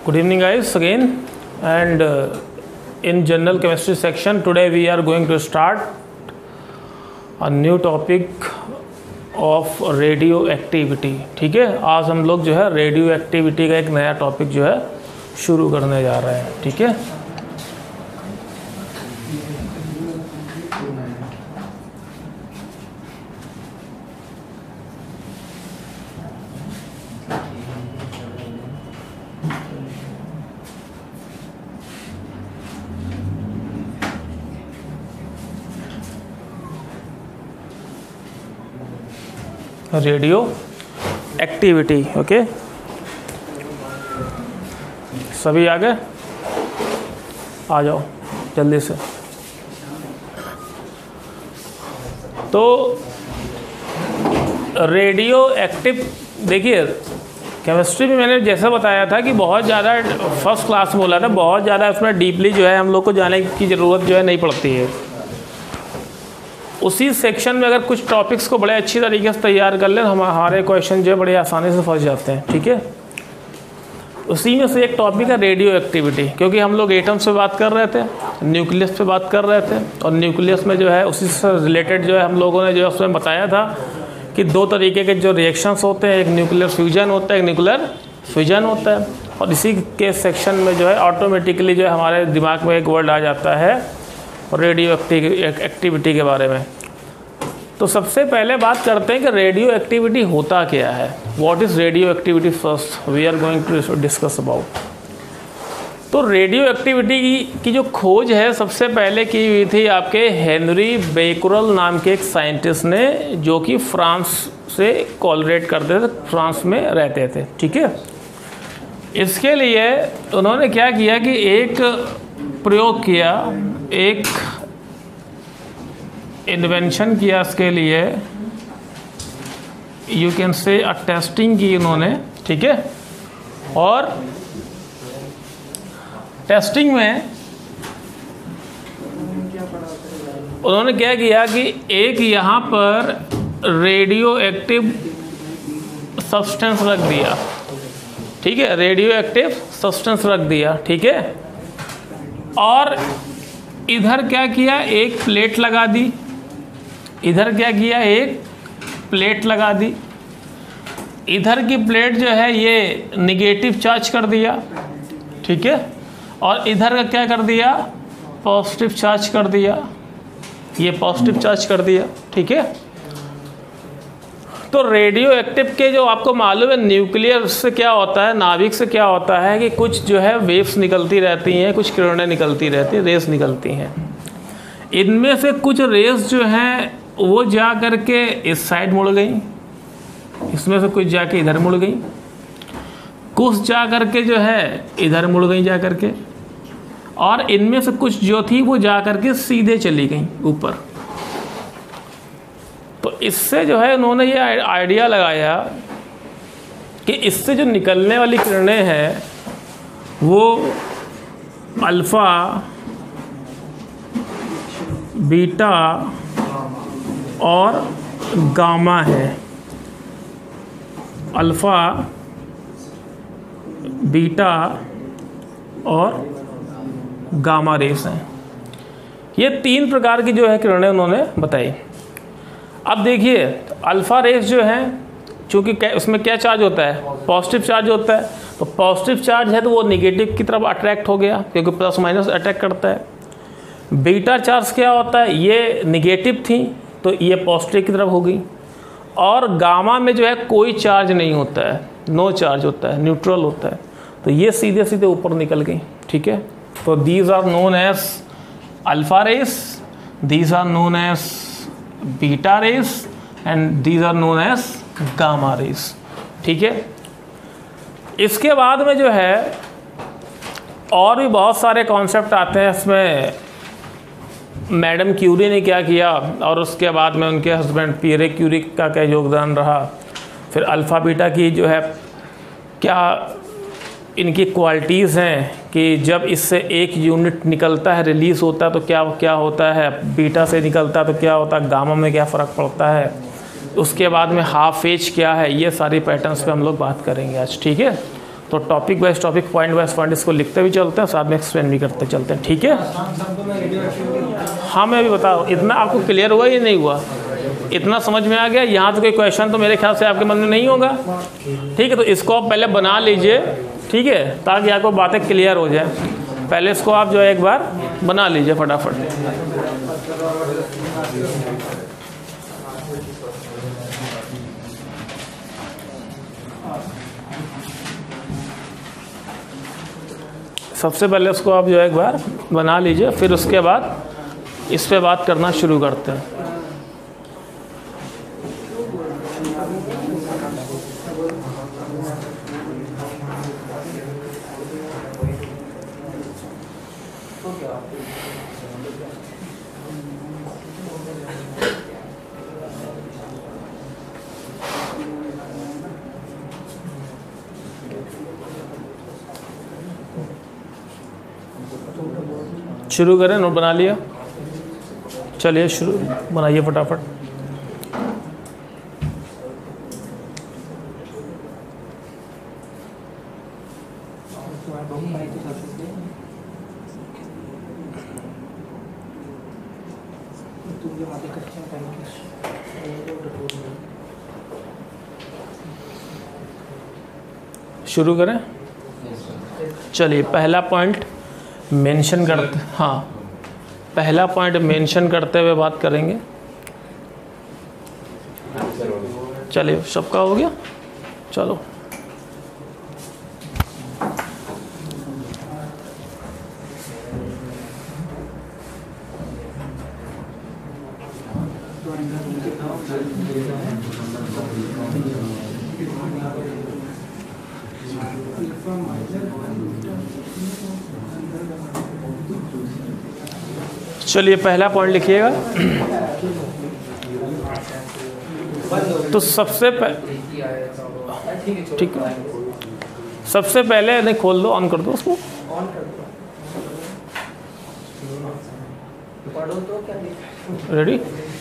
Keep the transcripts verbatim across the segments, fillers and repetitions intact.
Good evening guys again, and uh, in general chemistry section today we are going to start a new topic of radioactivity। ठीक है, आज हम लोग जो है रेडियो एक्टिविटी का एक नया टॉपिक जो है शुरू करने जा रहे हैं। ठीक है, रेडियो एक्टिविटी। ओके, सभी आ गए? आ जाओ जल्दी से। तो रेडियो एक्टिव, देखिए केमिस्ट्री में मैंने जैसा बताया था कि बहुत ज़्यादा फर्स्ट क्लास में बोला था, बहुत ज़्यादा उसमें डीपली जो है हम लोग को जाने की ज़रूरत जो है नहीं पड़ती है। उसी सेक्शन में अगर कुछ टॉपिक्स को बड़े अच्छी तरीके से तैयार कर लें हमारे क्वेश्चन जो है बड़े आसानी से फंस जाते हैं। ठीक है, उसी में से एक टॉपिक है रेडियो एक्टिविटी, क्योंकि हम लोग एटम्स पे बात कर रहे थे, न्यूक्लियस पे बात कर रहे थे, और न्यूक्लियस में जो है उसी से रिलेटेड जो है हम लोगों ने जो है उसमें बताया था कि दो तरीके के जो रिएक्शंस होते हैं, एक न्यूक्लियर फ्यूजन होता है, एक न्यूक्लियर फिजन होता है। और इसी के सेक्शन में जो है ऑटोमेटिकली जो है हमारे दिमाग में एक वर्ड आ जाता है रेडियो एक्टिविटी के बारे में। तो सबसे पहले बात करते हैं कि रेडियो एक्टिविटी होता क्या है। What is radio activity first we are going to discuss about. तो रेडियो एक्टिविटी की जो खोज है सबसे पहले की हुई थी आपके हेनरी बेकुरल नाम के एक साइंटिस्ट ने, जो कि फ्रांस से कोलैबोरेट करते थे, फ्रांस में रहते थे। ठीक है, इसके लिए उन्होंने क्या किया कि एक प्रयोग किया, एक इन्वेंशन किया, इसके लिए you can say a testing की उन्होंने। ठीक है, और टेस्टिंग में उन्होंने क्या किया कि एक यहाँ पर रेडियो एक्टिव सब्सटेंस रख दिया। ठीक है, रेडियो एक्टिव सब्सटेंस रख दिया। ठीक है, और इधर क्या किया, एक प्लेट लगा दी, इधर क्या किया, एक प्लेट लगा दी। इधर की प्लेट जो है ये निगेटिव चार्ज कर दिया। ठीक है, और इधर का क्या कर दिया, पॉजिटिव चार्ज कर दिया, ये पॉजिटिव चार्ज कर दिया। ठीक है, तो रेडियो एक्टिव के जो आपको मालूम है न्यूक्लियर से क्या होता है, नाभिक से क्या होता है कि कुछ जो है वेव्स निकलती रहती हैं, कुछ किरणें निकलती रहती हैं, रेस निकलती हैं। इनमें से कुछ रेस जो हैं वो जा करके इस साइड मुड़ गई, इसमें से कुछ जाके इधर मुड़ गई, कुछ जा करके जो है इधर मुड़ गई जा करके, और इनमें से कुछ जो थी वो जा करके सीधे चली गई ऊपर। तो इससे जो है उन्होंने ये आइडिया लगाया कि इससे जो निकलने वाली किरणें हैं वो अल्फ़ा, बीटा और गामा है। अल्फ़ा, बीटा और गामा रेस हैं। ये तीन प्रकार की जो है किरणें उन्होंने बताई। अब देखिए अल्फ़ा रेस जो है, चूँकि उसमें क्या चार्ज होता है, पॉजिटिव चार्ज होता है, तो पॉजिटिव चार्ज है तो वो निगेटिव की तरफ अट्रैक्ट हो गया, क्योंकि प्लस माइनस अट्रैक्ट करता है। बीटा चार्ज क्या होता है, ये निगेटिव थी तो ये पॉजिटिव की तरफ हो गई। और गामा में जो है कोई चार्ज नहीं होता है, नो चार्ज होता है, न्यूट्रल होता है, तो ये सीधे सीधे ऊपर निकल गई। ठीक है, तो these are known as alpha rays, these are known as beta rays, and these are known as gamma rays. ठीक है, इसके बाद में जो है और भी बहुत सारे कॉन्सेप्ट आते हैं इसमें। मैडम क्यूरी ने क्या किया, और उसके बाद में उनके हस्बैंड पियरे क्यूरी का क्या योगदान रहा, फिर अल्फ़ा बीटा की जो है क्या इनकी क्वालिटीज़ हैं कि जब इससे एक यूनिट निकलता है, रिलीज़ होता है तो क्या क्या होता है, बीटा से निकलता है तो क्या होता है, गामा में क्या फ़र्क पड़ता है, उसके बाद में हाफ एज क्या है, ये सारी पैटर्न्स पे हम लोग बात करेंगे आज। ठीक है, तो topic wise topic, point wise point इसको लिखते भी चलते हैं, साथ में एक्सप्लेन भी करते चलते हैं, ठीक है। हाँ मैं अभी बताऊँ, इतना आपको क्लियर हुआ या नहीं हुआ, इतना समझ में आ गया? यहाँ तो कोई क्वेश्चन तो मेरे ख्याल से आपके मन में नहीं होगा, ठीक है। तो इसको आप पहले बना लीजिए, ठीक है, ताकि आपको बातें क्लियर हो जाए। पहले इसको आप जो है एक बार बना लीजिए फटाफट। सबसे पहले उसको आप जो है एक बार बना लीजिए, फिर उसके बाद इस पे बात करना शुरू करते हैं। शुरू करें, नोट बना लिया, चलिए शुरू बनाइए फटाफट। शुरू करें, चलिए पहला पॉइंट मेंशन करते, हाँ पहला पॉइंट मेंशन करते हुए बात करेंगे। चलिए सबका हो गया, चलो चलिए पहला पॉइंट लिखिएगा। तो सबसे पहले, ठीक है, सबसे पहले नहीं खोल दो, ऑन कर दो उसको, रेडी।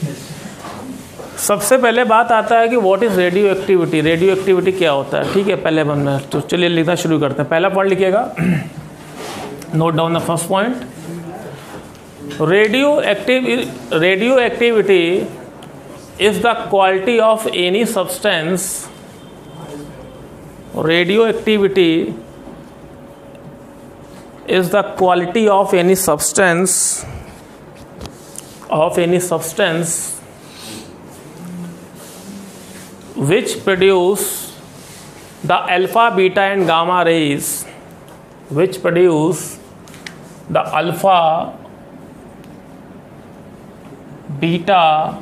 सबसे पहले बात आता है कि what is radio activity, radio activity क्या होता है, ठीक है। पहले बनना, तो चलिए लिखना शुरू करते हैं। पहला पॉइंट लिखिएगा, note down the first point. Radioactive, radioactivity is the quality of any substance. Radioactivity is the quality of any substance of any substance which produce the alpha, beta, and gamma rays, which produce the alpha, beta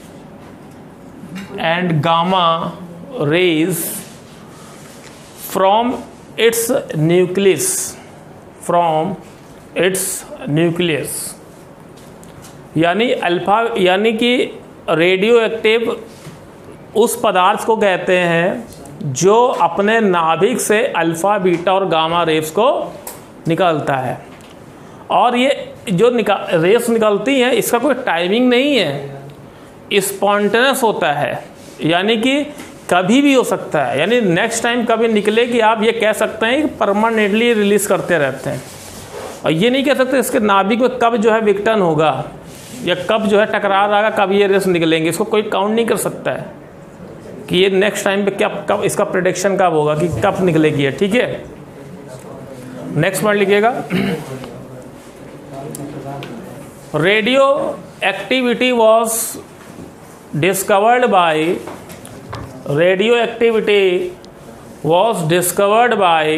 and gamma rays from its nucleus, from its nucleus। यानी अल्फा, यानी कि radio active उस पदार्थ को कहते हैं जो अपने नाभिक से अल्फा, बीटा और गामा रेस को निकालता है। और ये जो निकाल रेस निकलती हैं, इसका कोई टाइमिंग नहीं है, स्पॉन्टेनियस होता है, यानी कि कभी भी हो सकता है। यानी नेक्स्ट टाइम कभी निकले कि आप ये कह सकते हैं कि परमानेंटली रिलीज करते रहते हैं। और ये नहीं कह सकते इसके नाभिक में कब जो है विघटन होगा या कब जो है टकरार आएगा, कब ये रेस निकलेंगे, इसको कोई काउंट नहीं कर सकता है कि ये नेक्स्ट टाइम पे क्या, कब इसका प्रेडिक्शन कब होगा कि कब निकलेगी है, ठीक है। नेक्स्ट पॉइंट लिखिएगा, radio activity was discovered by, radio activity was discovered by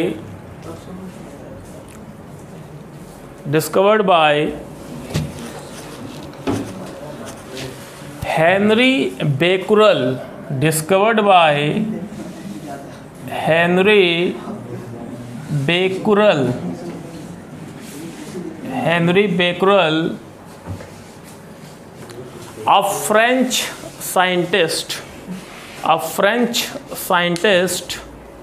discovered by Henry Becquerel, discovered by Henry Becquerel, Henry Becquerel, a French scientist, a French scientist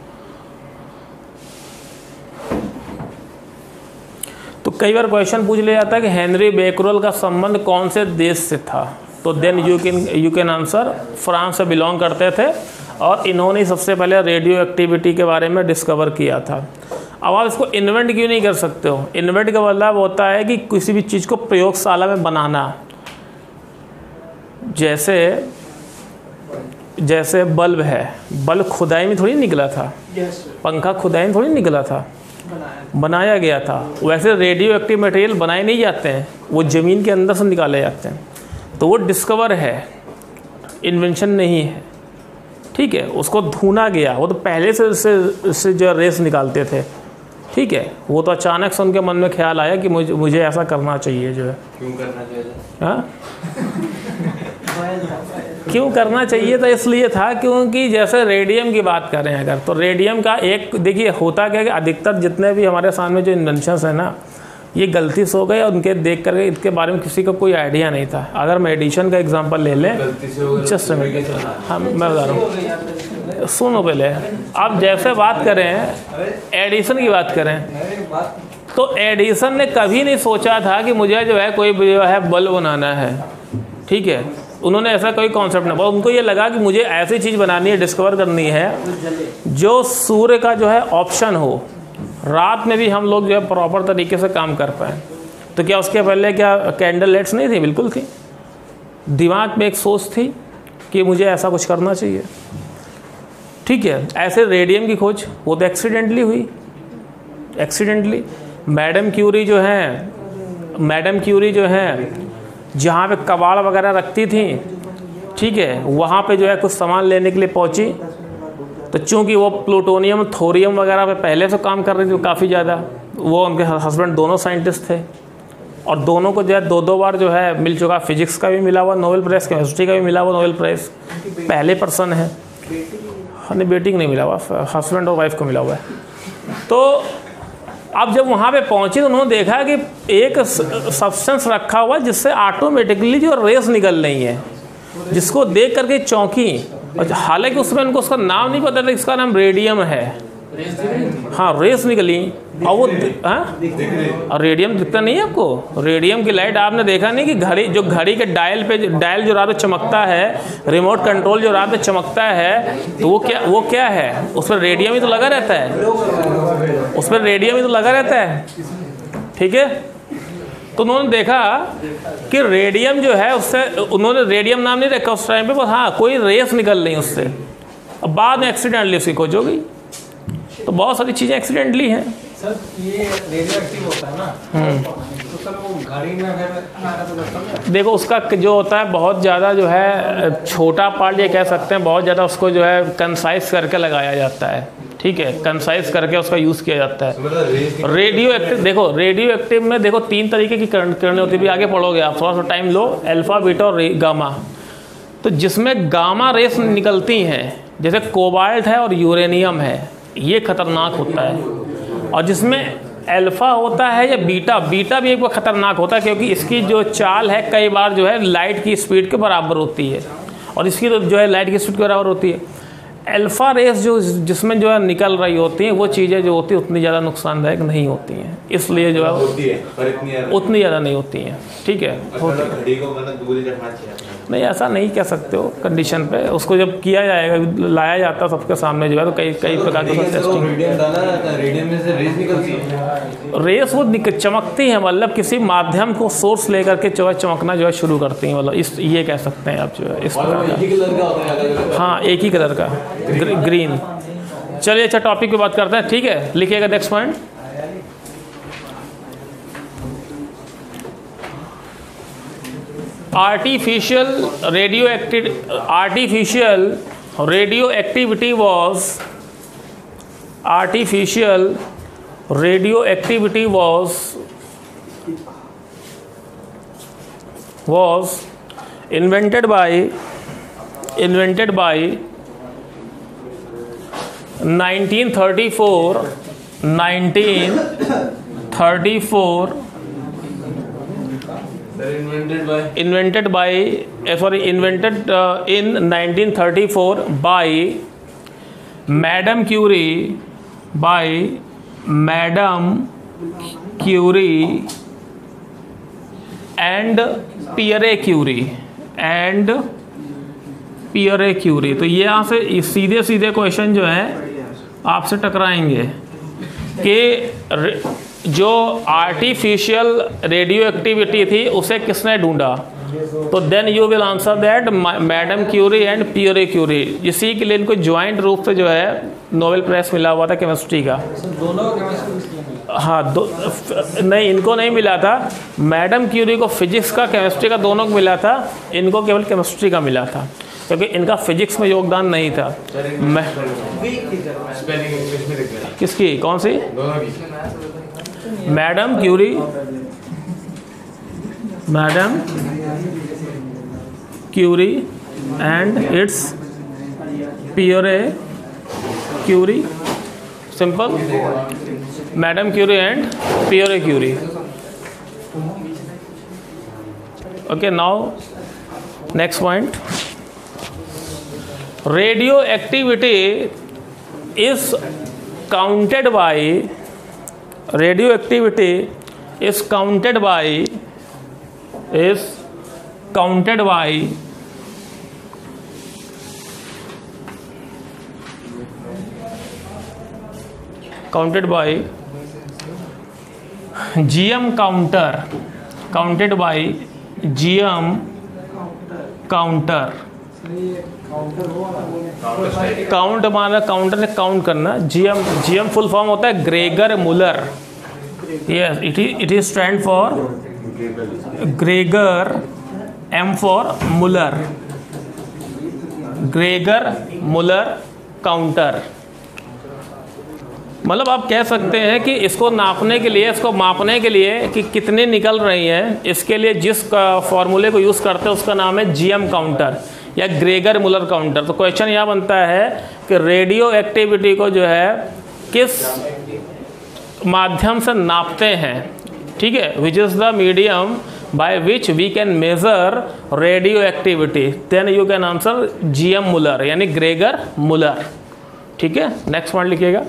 तो कई बार क्वेश्चन पूछ लिया जाता है कि हेनरी बेकुरल का संबंध कौन से देश से था, तो then you can you can answer France से बिलोंग करते थे। और इन्होंने सबसे पहले रेडियो एक्टिविटी के बारे में डिस्कवर किया था। अब आप इसको इन्वेंट क्यों नहीं कर सकते हो? इन्वेंट का मतलब होता है कि किसी भी चीज़ को प्रयोगशाला में बनाना। जैसे जैसे बल्ब है, बल्ब खुदाई में थोड़ी निकला था, पंखा खुदाई में थोड़ी निकला था, बनाया गया था। वैसे रेडियो एक्टिव मटेरियल बनाए नहीं जाते हैं, वो ज़मीन के अंदर से निकाले जाते हैं। तो वो डिस्कवर है, इन्वेंशन नहीं है, ठीक है। उसको ढूंढा गया, वो तो पहले से इससे से जो रेस निकालते थे, ठीक है। वो तो अचानक से उनके मन में ख्याल आया कि मुझे मुझे ऐसा करना चाहिए, जो है क्यों करना चाहिए, हाँ क्यों करना चाहिए था? इसलिए था क्योंकि जैसे रेडियम की बात करें अगर, तो रेडियम का एक देखिए होता क्या है कि अधिकतर जितने भी हमारे सामने जो इन्वेंशंस हैं ना, ये गलती से हो गए और उनके देख करके इसके बारे में किसी को कोई आइडिया नहीं था। अगर मैं एडिशन का एग्जांपल ले लें, जस्ट हाँ मैं बता रहा हूँ, सुनो पहले। आप जैसे बात करें एडिशन की बात करें, तो एडिशन ने कभी नहीं सोचा था कि मुझे जो है कोई जो है बल्ब बनाना है, ठीक है। उन्होंने ऐसा कोई कॉन्सेप्ट नहीं, बस उनको ये लगा कि मुझे ऐसी चीज़ बनानी है, डिस्कवर करनी है जो सूर्य का जो है ऑप्शन हो, रात में भी हम लोग जो है प्रॉपर तरीके से काम कर पाएँ। तो क्या उसके पहले क्या कैंडल लाइट्स नहीं थी? बिल्कुल थी। दिमाग में एक सोच थी कि मुझे ऐसा कुछ करना चाहिए, ठीक है। ऐसे रेडियम की खोज वो तो एक्सीडेंटली हुई, एक्सीडेंटली। मैडम क्यूरी जो हैं मैडम क्यूरी जो हैं जहाँ पे कबाड़ वगैरह रखती थी, ठीक है, वहाँ पे जो है कुछ सामान लेने के लिए पहुँची। तो चूँकि वो प्लूटोनियम थोरियम वगैरह पे पहले से काम कर रही थी काफ़ी ज़्यादा, वो उनके हस्बैंड दोनों साइंटिस्ट थे और दोनों को जो है दो दो बार जो है मिल चुका। फिजिक्स का भी मिला हुआ नोबेल प्राइज़, केमिस्ट्री का भी मिला हुआ नोबेल प्राइज़, पहले पर्सन है। नहीं बेटी को नहीं मिला हुआ, हस्बैंड और वाइफ को मिला हुआ है। तो अब जब वहाँ पे पहुँची तो उन्होंने देखा कि एक सब्सटेंस रखा हुआ जिससे ऑटोमेटिकली जो रेस निकल रही है, जिसको देख करके चौंकी। हालांकि उसमें उनको उसका नाम नहीं पता था, इसका नाम रेडियम है। हाँ रेस निकली और वो हाँ और रेडियम दिखता नहीं है आपको? रेडियम की लाइट आपने देखा नहीं कि घड़ी जो घड़ी के डायल पे डायल जो रात में चमकता है, रिमोट कंट्रोल जो रात में चमकता है, तो वो क्या वो क्या है? उस पर रेडियम ही तो लगा रहता है, उस पर रेडियम ही तो लगा रहता है, ठीक है। तो उन्होंने देखा कि रेडियम जो है उससे, उन्होंने रेडियम नाम नहीं रखा उस टाइम पे, बस हाँ कोई रेस निकल रही उससे। अब बाद में एक्सीडेंटली उसकी खोज हो गई। तो बहुत सारी चीज़ें एक्सीडेंटली हैं सर। ये रेडियो एक्टिव होता है ना, तो सर वो घड़ी में अगर देखो उसका जो होता है बहुत ज़्यादा जो है छोटा पार्ट, ये कह सकते हैं बहुत ज़्यादा उसको जो है कंसाइज करके लगाया जाता है, ठीक है, कंसाइज करके उसका यूज़ किया जाता है। रेडियो एक्टिव देखो, रेडियो एक्टिव में देखो तीन तरीके की किरणें होती है, भी आगे पढ़ोगे आप, थोड़ा सा टाइम लो। अल्फा, बीटा और गामा। तो जिसमें गामा रेस निकलती हैं, जैसे कोबाल्ट है और यूरेनियम है, ये खतरनाक होता है। और जिसमें अल्फा होता है या बीटा, बीटा भी एक बार खतरनाक होता है क्योंकि इसकी जो चाल है कई बार जो है लाइट की स्पीड के बराबर होती है, और इसकी तो जो है लाइट की स्पीड के बराबर होती है। अल्फा रेस जो जिसमें जो है निकल रही होती हैं, वो चीज़ें जो होती हैं उतनी ज़्यादा नुकसानदायक नहीं होती हैं, इसलिए जो है उतनी ज़्यादा नहीं होती हैं, ठीक है। नहीं ऐसा नहीं कह सकते हो कंडीशन पे, उसको जब किया जाएगा, लाया जाता है सबके सामने जो है, तो कई कई प्रकार की टेस्टिंग। रेस वो चमकती है, मतलब किसी माध्यम को सोर्स लेकर के जो है चमकना जो है शुरू करती हैं, मतलब इस ये कह सकते हैं आप जो है इस प्रकार। हाँ एक ही कलर का ग्रीन। चलिए अच्छा टॉपिक पे बात करते हैं, ठीक है। लिखिएगा next point. Artificial radioactive artificial radioactivity was artificial radioactivity was was invented by invented by nineteen thirty-four nineteen thirty-four invented by invented by uh, sorry invented uh, in nineteen thirty-four by Madame Curie by Madame Curie and Pierre Curie and Pierre Curie. तो ये यहाँ से सीधे सीधे question जो है आपसे टकराएंगे कि जो आर्टिफिशियल रेडियो एक्टिविटी थी उसे किसने ढूंढा। तो then you will answer that madam Curie and Pierre Curie. इसी के लिए इनको ज्वाइंट रूप से जो है नोबेल प्राइज मिला हुआ था केमिस्ट्री का। दोनों केमिस्ट्री, हाँ दो नहीं, इनको नहीं मिला था। मैडम क्यूरी को फिजिक्स का केमिस्ट्री का दोनों को मिला था, इनको केवल केमिस्ट्री का मिला था क्योंकि इनका फिजिक्स में योगदान नहीं था। मैं किसकी कौन सी? Madam Curie, madam Curie and it's Pierre Curie. Simple, madam Curie and Pierre Curie. Okay, now next point, radio activity is counted by, radio activity is counted by is counted by counted by GM counter, counted by GM counter. Count माना counter से count करना, GM, GM full form होता है Gregor Muller. Yes, it is it is stand for Gregor, M for Muller, Gregor Muller counter. मतलब आप कह सकते हैं कि इसको नापने के लिए, इसको मापने के लिए कि कितने निकल रही हैं, इसके लिए जिस फॉर्मूले को यूज़ करते हैं उसका नाम है जीएम काउंटर या ग्रेगर मुलर काउंटर। तो क्वेश्चन यह बनता है कि रेडियो एक्टिविटी को जो है किस माध्यम से नापते हैं, ठीक है, which is the medium by which we can measure radio activity. Then you can answer GM Muller यानी ग्रेगर मुलर। ठीक है, नेक्स्ट पॉइंट लिखिएगा।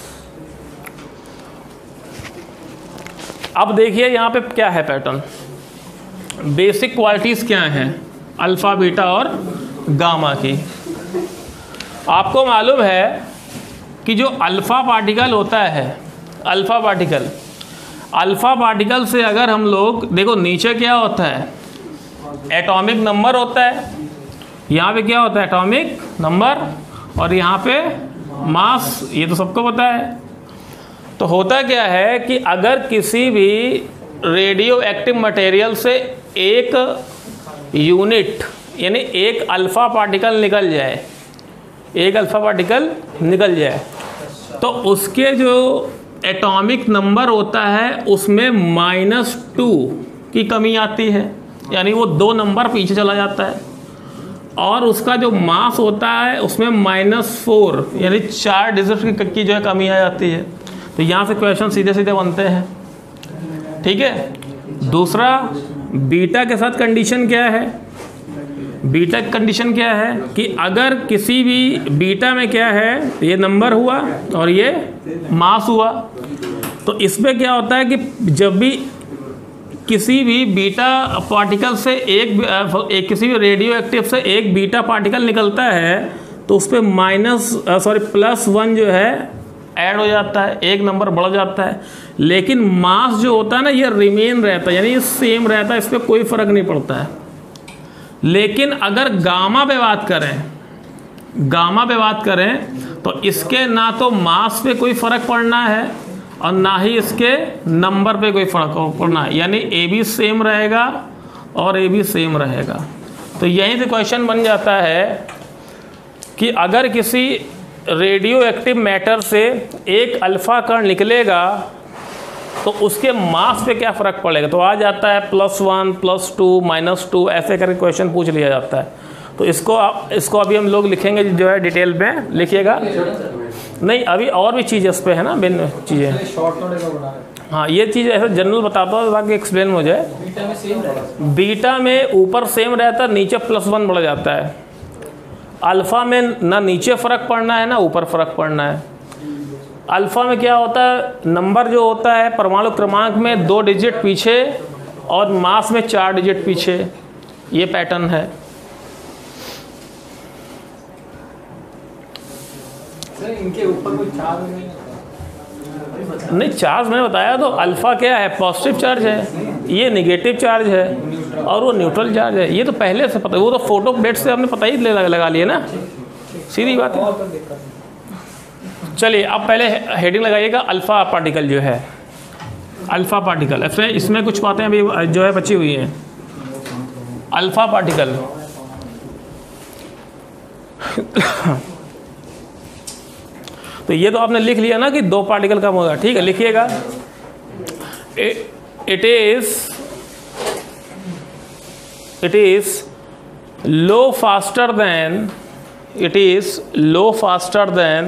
अब देखिए यहाँ पे क्या है पैटर्न, बेसिक क्वालिटीज़ क्या हैं अल्फ़ा, बीटा और गामा की। आपको मालूम है कि जो अल्फ़ा पार्टिकल होता है, अल्फ़ा पार्टिकल, अल्फ़ा पार्टिकल से अगर हम लोग देखो नीचे क्या होता है, एटॉमिक नंबर होता है, यहाँ पे क्या होता है एटॉमिक नंबर, और यहाँ पे मास, ये तो सबको पता है। तो होता क्या है कि अगर किसी भी रेडियो एक्टिव मटेरियल से एक यूनिट यानी एक अल्फ़ा पार्टिकल निकल जाए, एक अल्फ़ा पार्टिकल निकल जाए तो उसके जो एटॉमिक नंबर होता है उसमें माइनस टू की कमी आती है, यानी वो दो नंबर पीछे चला जाता है। और उसका जो मास होता है उसमें माइनस फोर यानी चार डिजिट की जो है कमी आ जाती है। तो यहाँ से क्वेश्चन सीधे सीधे बनते हैं। ठीक है, दूसरा बीटा के साथ कंडीशन क्या है, बीटा की कंडीशन क्या है कि अगर किसी भी बीटा में क्या है, ये नंबर हुआ और ये मास हुआ, तो इसमें क्या होता है कि जब भी किसी भी बीटा पार्टिकल से एक, एक किसी भी रेडियो एक्टिव से एक बीटा पार्टिकल निकलता है तो उस पर माइनस सॉरी प्लस वन जो है ऐड हो जाता है, एक नंबर बढ़ जाता है। लेकिन मास जो होता है ना ये रिमेन रहता है, यानी ये सेम रहता है, इस पर कोई फर्क नहीं पड़ता है। लेकिन अगर गामा पे बात करें, गामा पे बात करें तो इसके ना तो मास पे कोई फर्क पड़ना है और ना ही इसके नंबर पे कोई फर्क पड़ना है, यानी ए भी सेम रहेगा और ए भी सेम रहेगा। तो यहीं से क्वेश्चन बन जाता है कि अगर किसी रेडियो एक्टिव मैटर से एक अल्फ़ा कण निकलेगा तो उसके मास पे क्या फ़र्क पड़ेगा। तो आ जाता है plus one, plus two, minus two, ऐसे करके क्वेश्चन पूछ लिया जाता है। तो इसको आप इसको अभी हम लोग लिखेंगे जो है डिटेल में लिखिएगा। नहीं, अभी और भी चीज़ इस पर है ना, भिन्न चीज़ें। हाँ, ये चीज़ ऐसे जनरल बताता हूँ ताकि एक्सप्लेन हो जाए। बीटा में ऊपर सेम रहता है, नीचे प्लस वन बढ़ जाता है। अल्फ़ा में ना नीचे फ़र्क पड़ना है ना ऊपर फ़र्क पड़ना है। अल्फ़ा में क्या होता है, नंबर जो होता है परमाणु क्रमांक में दो डिजिट पीछे और मास में चार डिजिट पीछे, ये पैटर्न है। सर इनके ऊपर कोई चार्ज नहीं होता? नहीं, चार्ज मैंने बताया तो, अल्फा क्या है, पॉजिटिव चार्ज है, ये नेगेटिव चार्ज है और वो न्यूट्रल चार्ज है। ये तो पहले से पता, वो तो फोटो प्लेट से हमने पता ही लगा, लगा लिया ना, सीधी बात है। चलिए अब पहले हेडिंग लगाइएगा, अल्फा पार्टिकल जो है, अल्फा पार्टिकल। ऐसे इसमें कुछ बातें अभी जो है बची हुई हैं। अल्फा पार्टिकल तो ये तो आपने लिख लिया ना कि दो पार्टिकल कम होगा, ठीक है, लिखिएगा। It is it is low faster than it is low faster than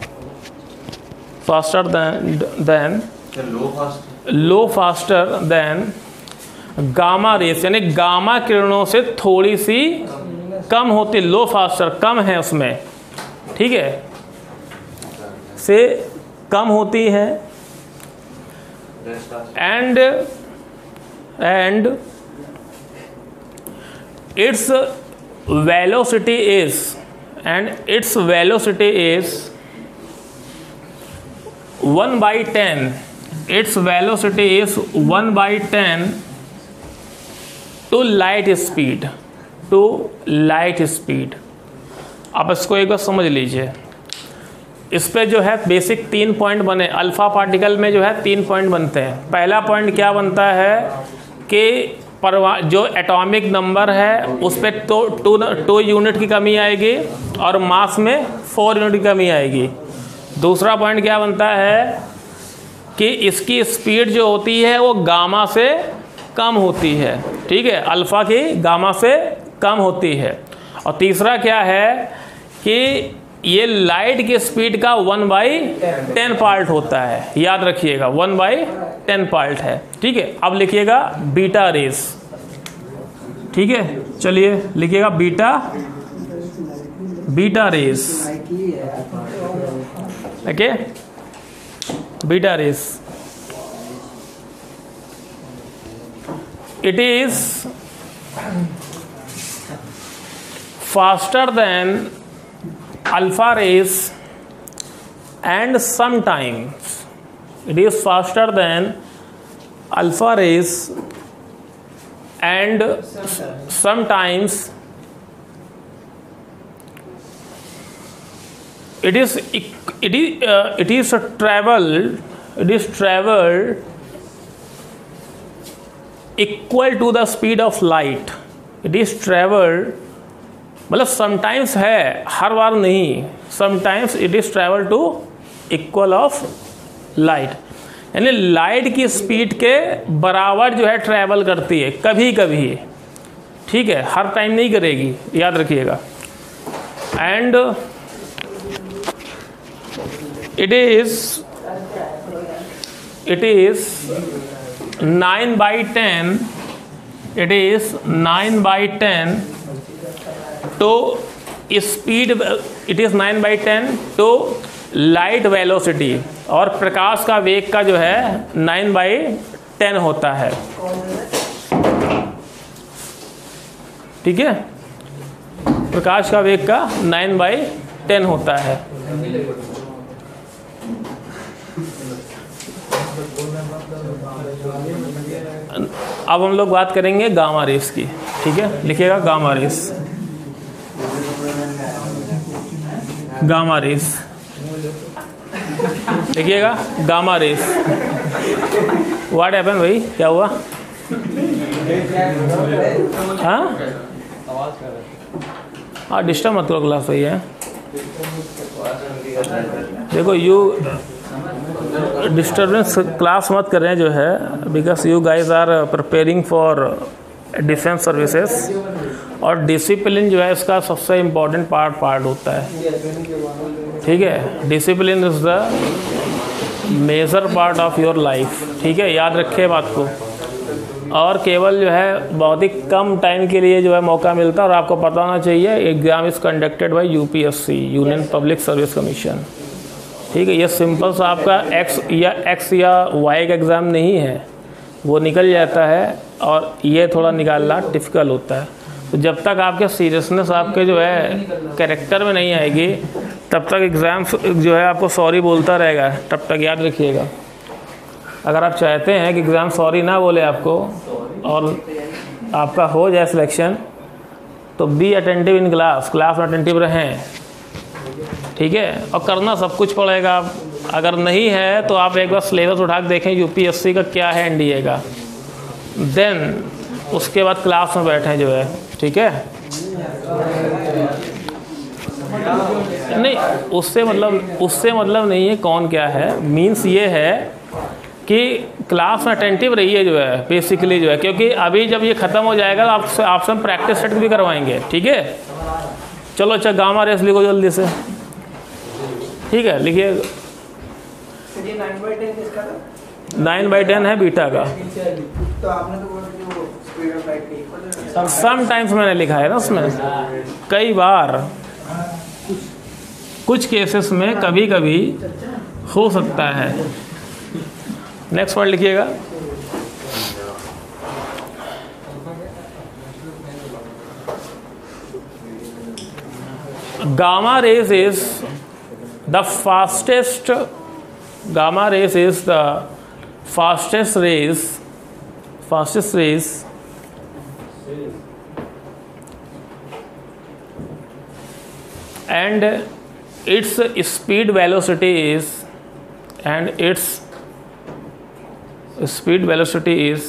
faster than than low faster than gamma rays, यानी गामा किरणों से थोड़ी सी कम होती, लो फास्टर कम है उसमें, ठीक है, से कम होती है। And and its velocity is and its velocity is one by ten its velocity is one by ten to light speed to light speed. आप इसको एक बार समझ लीजिए। इस पे जो है बेसिक तीन पॉइंट बने, अल्फा पार्टिकल में जो है तीन पॉइंट बनते हैं। पहला पॉइंट क्या बनता है कि परवा जो एटॉमिक नंबर है उस पर तो टू टू यूनिट की कमी आएगी और मास में फोर यूनिट की कमी आएगी। दूसरा पॉइंट क्या बनता है कि इसकी स्पीड जो होती है वो गामा से कम होती है, ठीक है, अल्फा की गामा से कम होती है। और तीसरा क्या है कि ये लाइट की स्पीड का वन बाई टेन पार्ट होता है, याद रखिएगा, वन बाई टेन पार्ट है, ठीक है। अब लिखिएगा बीटा रेस, ठीक है, चलिए लिखिएगा beta beta rays, okay, beta rays. It is faster than alpha rays and sometimes it is faster than alpha rays and sometimes it is it is uh, it is traveled it is traveled equal to the speed of light. It is traveled, मतलब sometimes है, हर बार नहीं, sometimes it is travel to equal of light, यानी light की speed के बराबर जो है ट्रेवल करती है कभी कभी, ठीक है, हर टाइम नहीं करेगी, याद रखिएगा। And it is it is nine by ten it is nine by ten to speed, it is nine by ten to light velocity, और प्रकाश का वेग का जो है नाइन बाई टेन होता है, ठीक है, प्रकाश का वेग का नाइन बाई टेन होता है। अब हम लोग बात करेंगे गामा रेस की, ठीक है, लिखिएगा गामा रेस, गामा रेस देखिएगा, गामा रेस। व्हाट हैपन भाई, क्या हुआ? हाँ हाँ, डिस्टर्ब मत करो क्लास भाई है। देखो यू डिस्टर्बेंस क्लास मत कर रहे हैं जो है, because you guys are preparing for defence services, और डिसिप्लिन जो है इसका सबसे इम्पोर्टेंट पार्ट पार्ट होता है, ठीक है, discipline is the major part of your life, ठीक है, याद रखिए बात को। और केवल जो है बहुत ही कम टाइम के लिए जो है मौका मिलता है, और आपको पता होना चाहिए exam is conducted by UPSC, union public service commission, ठीक है। ये सिंपल सा आपका एक्स या एक्स या वाई का एग्ज़ाम नहीं है, वो निकल जाता है, और ये थोड़ा निकालना डिफ़िकल्ट होता है। तो जब तक आपके सीरियसनेस आपके जो है कैरेक्टर में नहीं आएगी, तब तक एग्ज़ाम जो है आपको सॉरी बोलता रहेगा, तब तक याद रखिएगा। अगर आप चाहते हैं कि एग्ज़ाम सॉरी ना बोले आपको और आपका हो जाए सिलेक्शन, तो be attentive in class, class में अटेंटिव रहें, ठीक है। और करना सब कुछ पड़ेगा। अगर नहीं है तो आप एक बार सिलेबस उठा के देखें यूपीएससी का क्या है, एनडीए का, देन उसके बाद क्लास में बैठें जो है, ठीक है। नहीं, उससे मतलब उससे मतलब नहीं है कौन क्या है, मीन्स ये है कि क्लास में अटेंटिव रहिए जो है बेसिकली जो है, क्योंकि अभी जब ये ख़त्म हो जाएगा तो आपसे आपसे हम प्रैक्टिस सेट भी करवाएंगे, ठीक है। चलो अच्छा, गामा रेस लिखो जल्दी से, ठीक है, लिखिए। नाइन बाई टेन है बीटा का, समटाइम्स मैंने लिखा है ना उसमें, कई बार कुछ केसेस में कभी कभी हो सकता है। नेक्स्ट वर्ड लिखिएगा। Gamma rays is the fastest gamma rays is the fastest rays fastest rays and its speed velocity is and its speed velocity is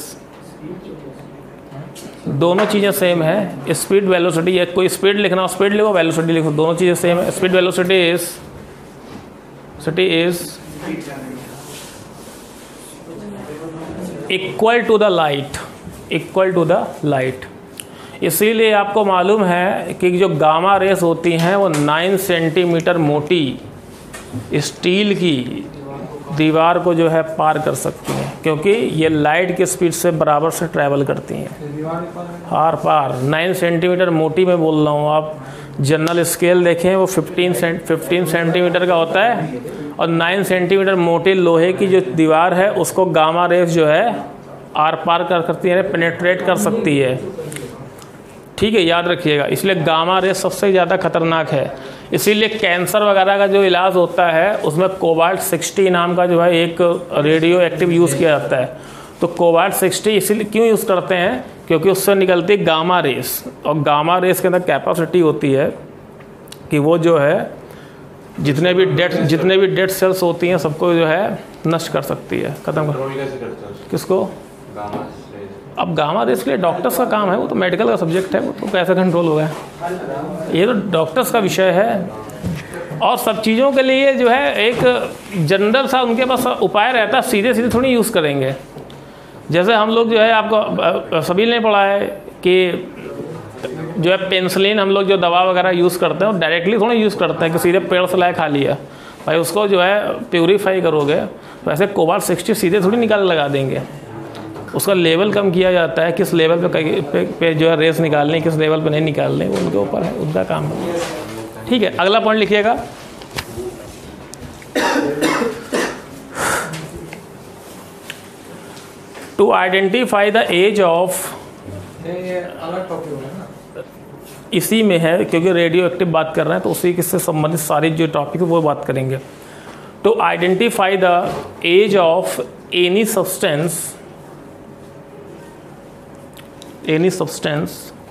दोनों चीज़ें सेम है। स्पीड वेलोसिटी, या कोई स्पीड लिखना हो स्पीड लिखो, वेलोसिटी लिखो, दोनों चीज़ें सेम है। Speed velocity is city is equal to the light equal to the light इसीलिए आपको मालूम है कि जो गामा रेस होती हैं वो नाइन सेंटीमीटर मोटी स्टील की दीवार को जो है पार कर सकती हैं, क्योंकि ये लाइट की स्पीड से बराबर से ट्रैवल करती हैं आर पार। नाइन सेंटीमीटर मोटी मैं बोल रहा हूँ, आप जनरल स्केल देखें वो फिफ्टीन फिफ्टीन सेंटीमीटर का होता है, और नाइन सेंटीमीटर मोटी लोहे की जो दीवार है उसको गामा रेस जो है आर पार कर सकती है, पेनेट्रेट कर सकती है, ठीक है, याद रखिएगा। इसलिए गामा रेस सबसे ज़्यादा खतरनाक है। इसीलिए कैंसर वगैरह का जो इलाज होता है उसमें कोबाल्ट सिक्सटी नाम का जो है एक रेडियो एक्टिव यूज़ किया जाता है। तो कोबाल्ट सिक्सटी इसीलिए क्यों यूज़ करते हैं, क्योंकि उससे निकलती है गामा रेस, और गामा रेस के अंदर कैपेसिटी होती है कि वो जो है जितने भी डेड जितने भी डेड सेल्स होती हैं सबको जो है नष्ट कर सकती है, ख़त्म कर। किसको? अब गामा रेस के लिए डॉक्टर्स का काम है, वो तो मेडिकल का सब्जेक्ट है, वो तो कैसे कंट्रोल होगा, ये तो डॉक्टर्स का विषय है। और सब चीज़ों के लिए जो है एक जनरल सा उनके पास उपाय रहता है, सीधे सीधे थोड़ी यूज़ करेंगे। जैसे हम लोग जो है आपको सभी ने पढ़ा है कि जो है पेंसिलिन हम लोग जो दवा वगैरह यूज़ करते हैं वो डायरेक्टली थोड़ा यूज़ करते हैं कि सीधे पेड़ से लाए खा लिया, भाई उसको जो है प्यूरीफाई करोगे, वैसे कोबाल्ट सिक्सटी सीधे थोड़ी निकाल लगा देंगे, उसका लेवल कम किया जाता है, किस लेवल पे, पे, पे जो है रेस निकालने, किस लेवल पे नहीं निकालने, वो उनके ऊपर है, उनका काम है, ठीक है। अगला पॉइंट लिखिएगा। To identify the age of, इसी में है क्योंकि रेडियो एक्टिव बात कर रहे हैं तो उसी से संबंधित सारी जो टॉपिक है वो बात करेंगे। To identify the age of any substance any substance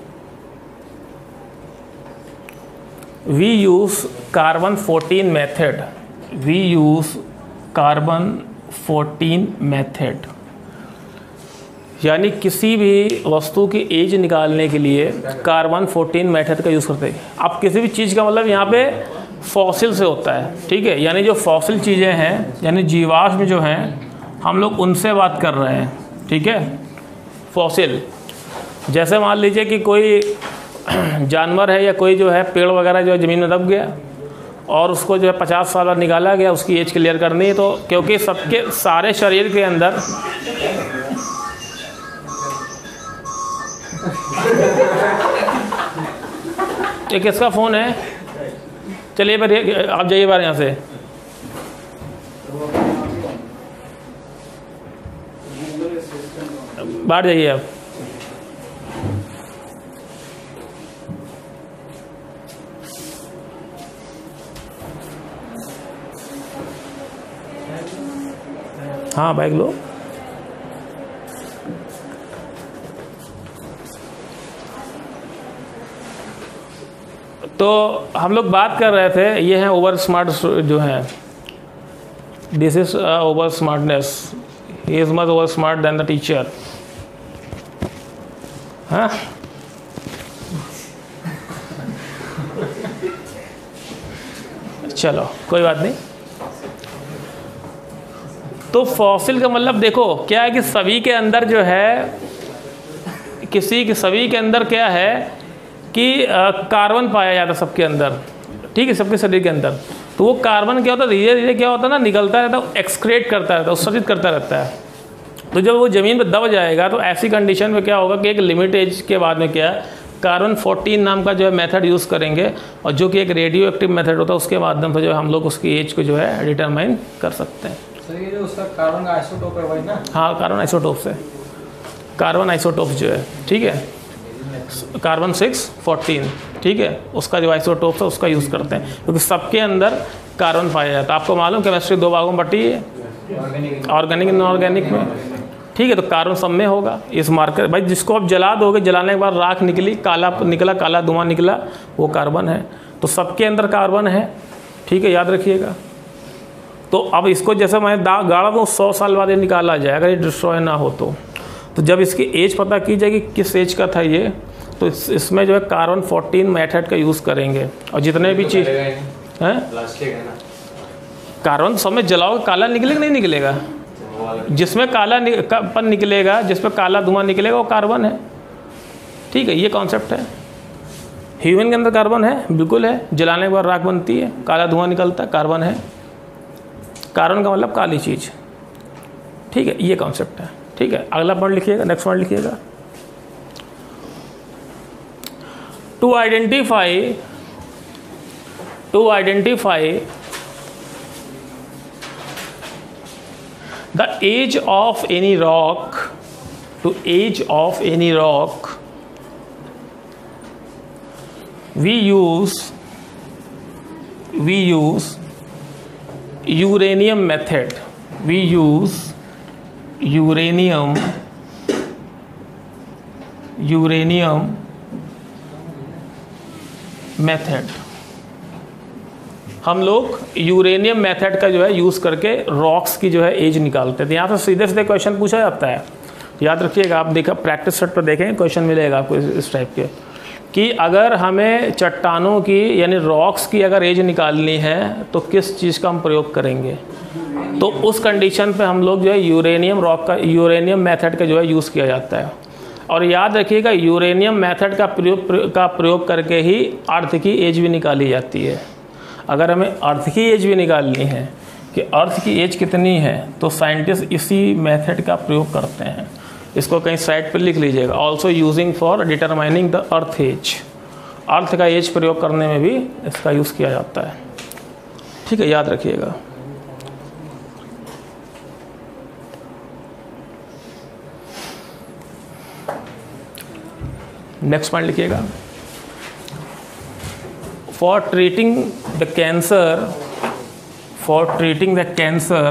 we use carbon fourteen method we use carbon fourteen method यानी किसी भी वस्तु की एज निकालने के लिए कार्बन फोर्टीन मेथड का यूज़ करते हैं। अब किसी भी चीज़ का मतलब यहाँ पे फॉसिल से होता है, ठीक है, यानी जो फॉसिल चीज़ें हैं यानी जीवाश्म जो हैं हम लोग उनसे बात कर रहे हैं, ठीक है। फॉसिल जैसे मान लीजिए कि कोई जानवर है या कोई जो है पेड़ वगैरह जो है ज़मीन में दब गया और उसको जो है पचास साल बाद निकाला गया, उसकी एज क्लियर करनी है, तो क्योंकि सबके सारे शरीर के अंदर ये किसका फ़ोन है? चलिए बार आप जाइए बार यहाँ से। बाहर जाइए आप। हाँ बैग लो। तो हम लोग बात कर रहे थे, ये हैं ओवर स्मार्ट जो हैं, this is over smartness, he is much over smart than the teacher. हाँ चलो कोई बात नहीं। तो फॉसिल का मतलब देखो क्या है कि सभी के अंदर जो है, किसी के सभी के अंदर क्या है कि कार्बन पाया जाता है सबके अंदर, ठीक है, सबके शरीर के अंदर। तो वो कार्बन क्या होता है, धीरे धीरे क्या होता है ना, निकलता रहता है, एक्सक्रेट करता रहता है, उत्सर्जित करता रहता है। तो जब वो ज़मीन पर दब जाएगा तो ऐसी कंडीशन में क्या होगा कि एक लिमिट एज के बाद में क्या है, कार्बन फोर्टीन नाम का जो है मेथड यूज़ करेंगे, और जो कि एक रेडियो एक्टिव मेथड होता है, उसके माध्यम से जो है हम लोग उसकी एज को जो है डिटरमाइन कर सकते हैं। सर ये जो उसका कार्बन का आइसोटोप है वही ना? हाँ कार्बन आइसोटोप से, कार्बन आइसोटोप जो है, ठीक है, कार्बन सिक्स फोर्टीन, ठीक है, उसका जो आइसोटोप है उसका यूज़ करते हैं, क्योंकि सबके अंदर कार्बन पाया जाता है। आपको मालूम केमिस्ट्री दो भागों में बटी है, ऑर्गेनिक इनऑर्गेनिक में, ठीक है। तो कार्बन सब में होगा। इस मार्कर भाई जिसको आप जला दोगे, जलाने के बाद राख निकली, काला निकला, काला धुआं निकला, वो कार्बन है। तो सबके अंदर कार्बन है, ठीक है, याद रखिएगा। तो अब इसको जैसे मैं गाड़ा दूँ, सौ साल बाद ये निकाला जाए अगर ये डिस्ट्रॉय ना हो तो। तो जब इसकी एज पता की जाएगी किस एज का था ये, तो इस, इसमें जो है कार्बन फोर्टीन मेथड का यूज़ करेंगे। और जितने भी चीज़ हैं, कार्बन सब में जलाओगे काला निकलेगा नहीं निकलेगा, जिसमें काला पन निकलेगा, जिसमें काला धुआं निकलेगा वो कार्बन है, ठीक है, ये कॉन्सेप्ट है। ह्यूमन के अंदर कार्बन है, बिल्कुल है, जलाने के बाद राख बनती है, काला धुआं निकलता है, कार्बन है। कार्बन का मतलब काली चीज़, ठीक है, ये कॉन्सेप्ट है, ठीक है। अगला पॉइंट लिखिएगा, नेक्स्ट पॉइंट लिखिएगा। To identify to identify the age of any rock, to age of any rock, we use we use uranium method. We use uranium uranium method. हम लोग यूरेनियम मेथड का जो है यूज़ करके rocks की जो है एज निकालते हैं। यहाँ से सीधे सीधे क्वेश्चन पूछा जाता है, याद रखिएगा। आप देखा प्रैक्टिस सेट पर देखें, क्वेश्चन मिलेगा आपको इस टाइप के, कि अगर हमें चट्टानों की यानी रॉक्स की अगर एज निकालनी है तो किस चीज़ का हम प्रयोग करेंगे। तो उस कंडीशन पे हम लोग जो है यूरेनियम रॉक का यूरेनियम मेथड का जो है यूज़ किया जाता है। और याद रखिएगा यूरेनियम मेथड का प्रयोग का प्रयोग करके ही अर्थ की एज भी निकाली जाती है। अगर हमें अर्थ की एज भी निकालनी है कि अर्थ की एज कितनी है, तो साइंटिस्ट इसी मेथड का प्रयोग करते हैं। इसको कहीं साइड पर लिख लीजिएगा, also using for determining the earth age. Earth का एज प्रयोग करने में भी इसका यूज़ किया जाता है, ठीक है, याद रखिएगा। नेक्स्ट पॉइंट लिखिएगा। For treating the cancer, for treating the cancer,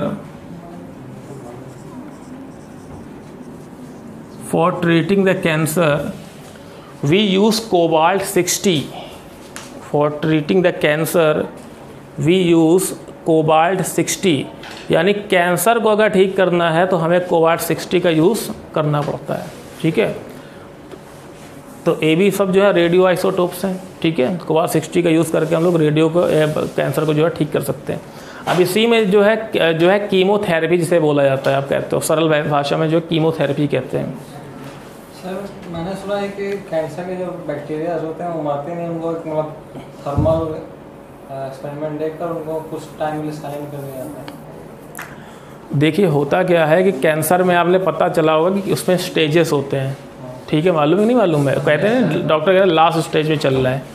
for treating the cancer, we use cobalt sixty. For treating the cancer, we use cobalt sixty. यानी कैंसर को अगर ठीक करना है तो हमें कोबाल्ट सिक्सटी का यूज़ करना पड़ता है, ठीक है। तो ए बी सब जो है रेडियो आइसोटोप्स हैं, ठीक है। कोबाल्ट सिक्सटी का यूज़ करके हम लोग रेडियो को कैंसर को जो है ठीक कर सकते हैं। अब इसी में जो है जो है कीमोथेरेपी जिसे बोला जाता है, आप कहते हो सरल भाषा में जो कीमोथेरेपी कहते हैं। सर मैंने सुना है कि कैंसर के जो बैक्टीरिया होते हैं वो मरते नहीं, उनको मतलब थर्मल एक्सपेरिमेंट देखकर उनको कुछ टाइम के लिए साइलेंट कर दिया जाता है। देखिए होता क्या है कि कैंसर में आपने पता चला होगा कि उसमें स्टेजेस होते हैं, ठीक है, मालूम है नहीं मालूम है, कहते हैं डॉक्टर कहते हैं लास्ट स्टेज में चल रहा है।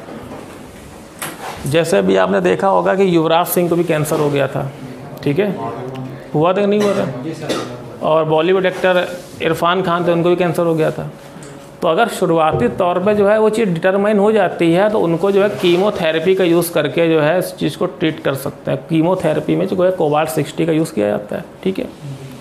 जैसे भी आपने देखा होगा कि युवराज सिंह को भी कैंसर हो गया था, ठीक है, हुआ था नहीं हुआ था। और बॉलीवुड एक्टर इरफान खान थे, उनको भी कैंसर हो गया था। तो अगर शुरुआती तौर पे जो है वो चीज़ डिटरमाइन हो जाती है तो उनको जो है कीमोथेरेपी का यूज़ करके जो है इस चीज़ को ट्रीट कर सकते हैं। कीमोथेरेपी में जो है कोबाल्ट सिक्सटी का यूज़ किया जाता है, ठीक है।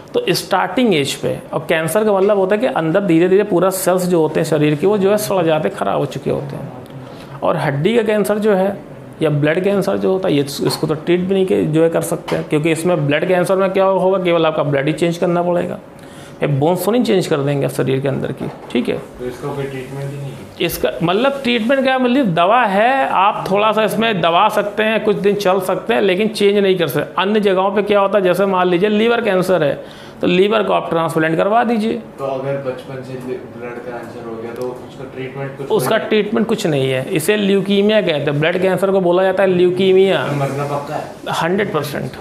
तो स्टार्टिंग एज पे, और कैंसर का मतलब होता है कि अंदर धीरे धीरे पूरा सेल्स जो होते हैं शरीर के वो जो है सड़ जाते ख़राब हो चुके होते हैं। और हड्डी का कैंसर जो है या ब्लड कैंसर जो होता है ये इसको तो ट्रीट भी नहीं के जो है कर सकते हैं, क्योंकि इसमें ब्लड कैंसर में क्या होगा, केवल आपका ब्लड ही चेंज करना पड़ेगा, ये बोन्स तो नहीं चेंज कर देंगे शरीर के अंदर की, ठीक है। तो इसका कोई ट्रीटमेंट ही नहीं है? इसका मतलब ट्रीटमेंट क्या, मतलब दवा है, आप थोड़ा सा इसमें दबा सकते हैं, कुछ दिन चल सकते हैं, लेकिन चेंज नहीं कर सकते। अन्य जगहों पे क्या होता है, जैसे मान लीजिए लीवर कैंसर है तो लीवर को आप ट्रांसप्लांट करवा दीजिए। तो अगर बचपन से ब्लड कैंसर हो गया तो उसका ट्रीटमेंट कुछ उसका ट्रीटमेंट कुछ नहीं है, इसे ल्यूकीमिया कहते हैं। ब्लड कैंसर को बोला जाता है ल्यूकीमिया, मरना पक्का है हंड्रेड परसेंट,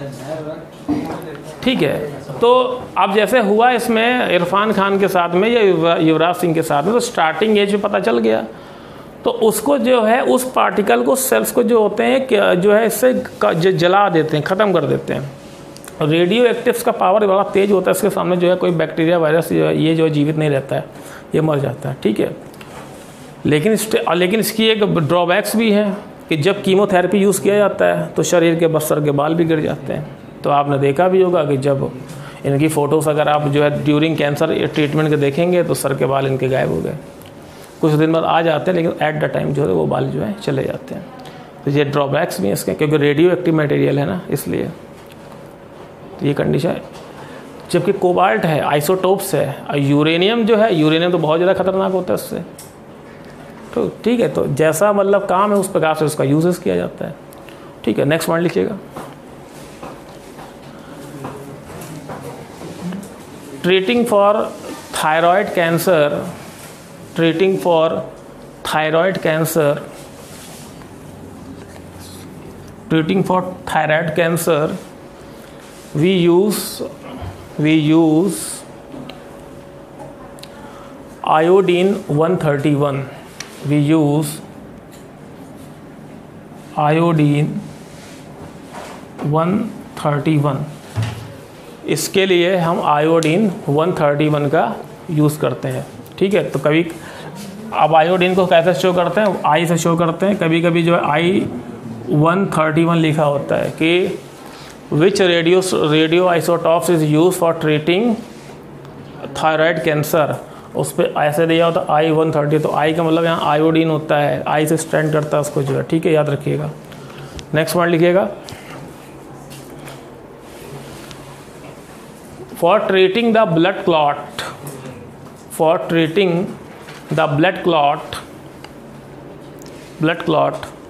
ठीक है। तो अब जैसे हुआ इसमें इरफान खान के साथ में या युवराज सिंह के साथ में, तो स्टार्टिंग एज में पता चल गया, तो उसको जो है उस पार्टिकल को, सेल्स को जो होते हैं जो है इससे जला देते हैं, ख़त्म कर देते हैं। रेडियो एक्टिव्स का पावर बड़ा तेज़ होता है, इसके सामने जो है कोई बैक्टीरिया वायरस जो है ये जो है जीवित नहीं रहता है, ये मर जाता है, ठीक है। लेकिन लेकिन इसकी एक ड्रॉबैक्स भी है कि जब कीमोथेरेपी यूज़ किया जाता है तो शरीर के बस सर के बाल भी गिर जाते हैं। तो आपने देखा भी होगा कि जब इनकी फ़ोटोज़ अगर आप जो है ड्यूरिंग कैंसर ट्रीटमेंट के देखेंगे तो सर के बाल इनके गायब हो गए, कुछ दिन बाद आ जाते हैं, लेकिन एट द टाइम जो है वो बाल जो है चले जाते हैं। तो ये ड्रॉबैक्स भी हैं इसके, क्योंकि रेडियो एक्टिव मटेरियल है ना, इसलिए तो ये कंडीशन है। जबकि कोबाल्ट है, आइसोटोप्स है, और यूरेनियम जो है, यूरेनियम तो बहुत ज़्यादा खतरनाक होता है उससे, तो ठीक है। तो जैसा मतलब काम है उस प्रकार से उसका यूजेस किया जाता है, ठीक है। नेक्स्ट पॉइंट लिखिएगा, treating for thyroid cancer, treating for thyroid cancer, treating for thyroid cancer we use we use iodine one thirty-one, we use iodine one thirty-one। इसके लिए हम आयोडीन one thirty-one का यूज़ करते हैं, ठीक है। तो कभी अब आयोडीन को कैसे शो करते हैं, आई से शो करते हैं, कभी कभी जो है आई one thirty-one लिखा होता है कि which radio radio isotopes is used for treating thyroid cancer, उस पर ऐसे दिया होता आई वन थर्टी, तो आई का मतलब यहाँ आयोडीन होता है, आई से स्टैंड करता है उसको जो है, ठीक है, याद रखिएगा। नेक्स्ट वर्ड लिखिएगा, for treating the blood clot, for treating the blood clot blood clot